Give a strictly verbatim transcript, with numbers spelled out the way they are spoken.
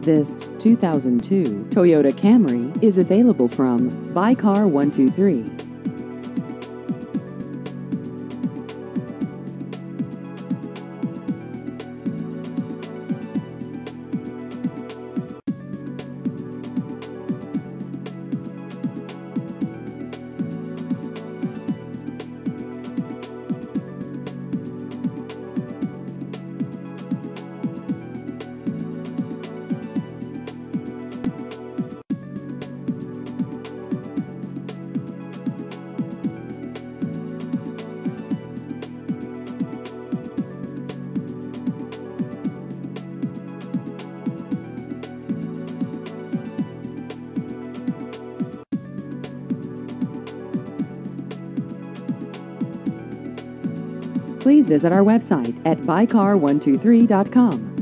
This two thousand two Toyota Camry is available from Buy Car one two three. Please visit our website at buy car one two three dot com.